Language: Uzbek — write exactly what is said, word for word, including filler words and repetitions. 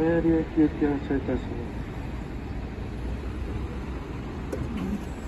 亀有駅行き発車いたします。